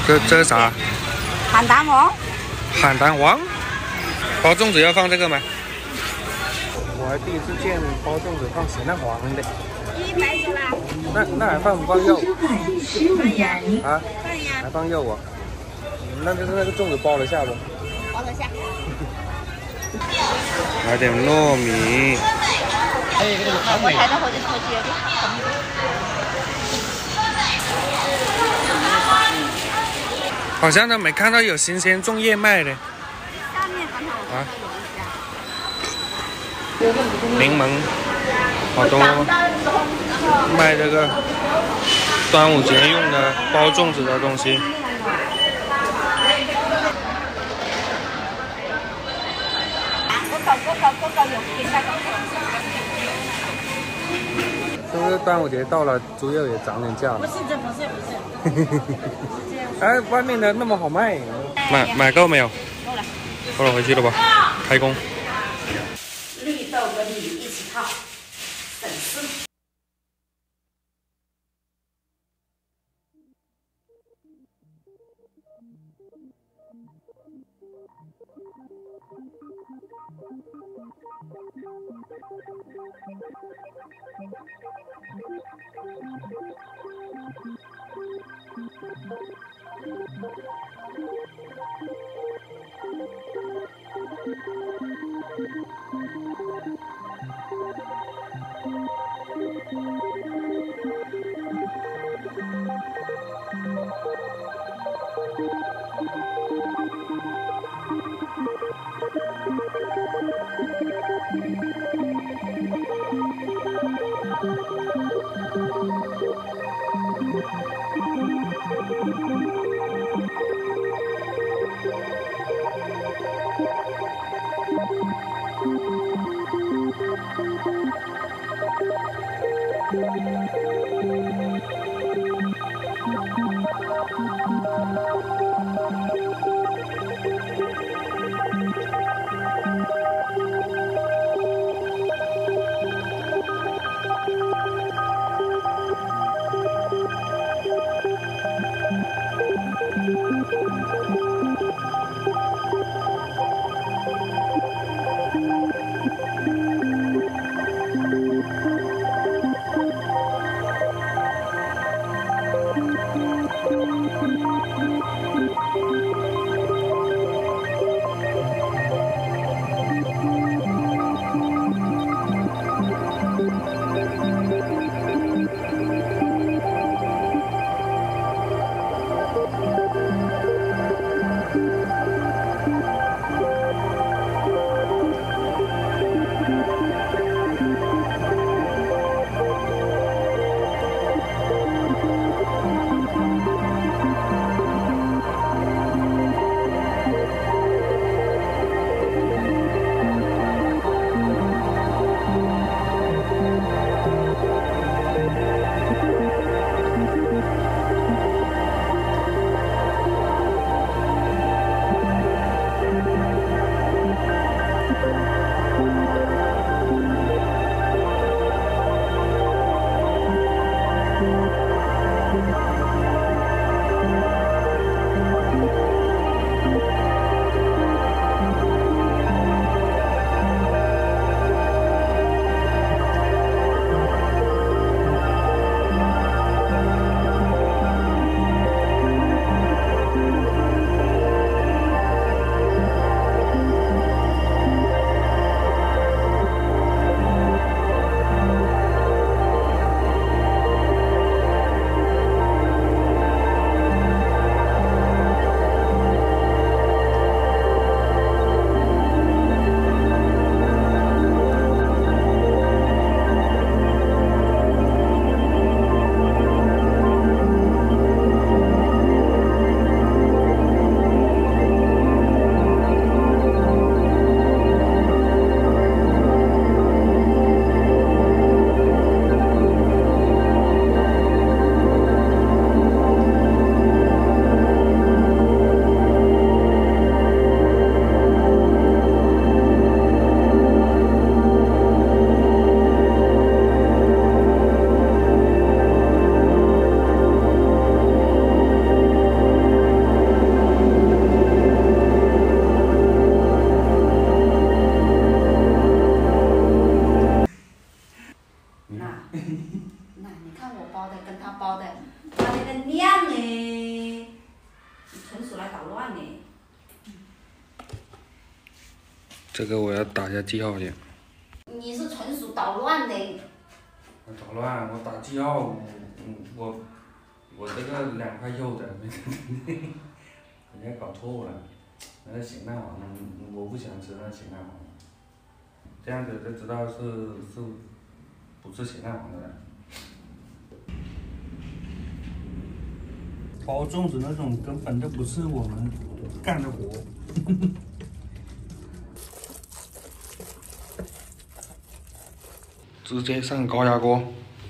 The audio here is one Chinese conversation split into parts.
这是啥？ 邯郸王。 邯郸王。包粽子要放这个吗？我还第一次见包粽子放咸蛋黄的。 100个啦。 那还放不放肉？ 放呀。 啊？ 放呀。 还放肉啊？那就是那个粽子包得下不？ 包得下。 来点糯米。 我睇到好似有啲好像都没看到有新鲜粽叶卖的。 下面刚才我看到有一家。 柠檬，好多卖这个端午节用的包粽子的东西。是不是端午节到了，猪肉也涨点价了？ 不是。 哎，外面的那么好卖，买够没有？ 够了。 够了，回去了吧？开工。 绿豆跟米一起泡，省事。 的，跟他包的，他那个量呢，纯属来捣乱的。 这个我要打一下记号先。 你是纯属捣乱的。 我捣乱，我打记号，我这个2块肉的，人家搞错了，那个咸蛋黄，我不喜欢吃那个咸蛋黄，这样子就知道是不是咸蛋黄的了。包粽子那种根本就不是我们干的活。直接上高压锅。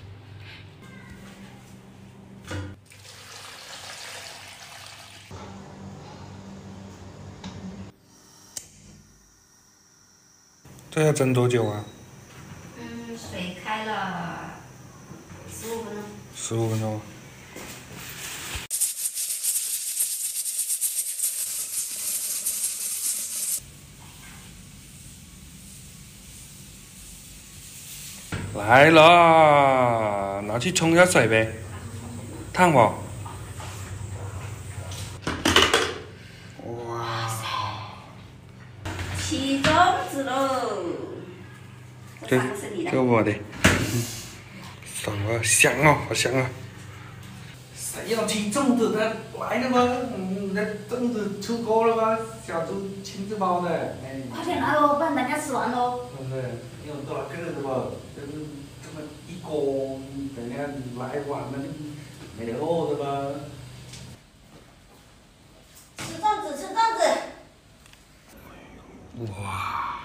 这要蒸多久啊？ 水开了15分钟。 15分钟。来了，拿去冲一下水呗，烫不？哇塞！ 起粽子喽！ 这我的，爽啊，香啊，好香啊！谁要起粽子的？来了吗？那粽子出锅了吗？小猪亲自包的。 快点来喽，不然大家吃完喽。 是不是？有多少个的吧？就是这么一锅，等下来晚了没得喝的吧？ 吃粽子，吃粽子。 哇！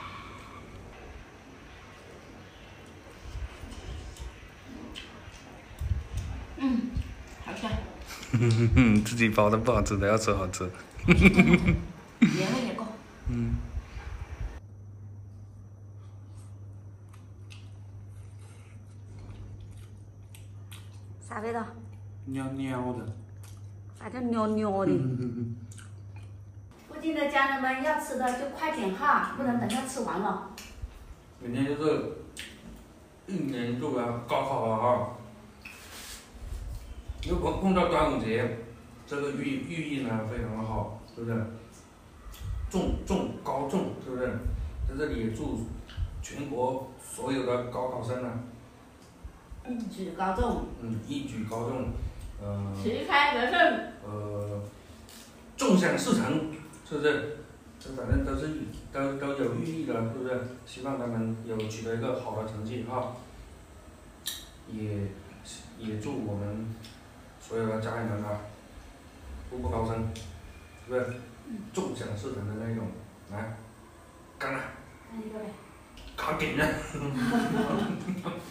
好香。 自己包的不好吃的要吃好吃。 原味也够。啥味道？ 蔫蔫的。 啥叫蔫蔫的？附近的家人们要吃的就快点哈，不然等下吃完了。 明天就是一年度的高考了哈，又碰到端午节，这个寓意呢非常的好，是不是？高中，是不是？在这里也祝全国所有的高考生呢， 一举高中。 一举高中， 旗开得胜。 众享事成，是不是？这反正都有寓意的，是不是？希望他们取得一个好的成绩哈，也祝我们所有的家人们啊，步步高升，是不是？众享事成的那种，来，干了！ 来一个呗。 赶紧的！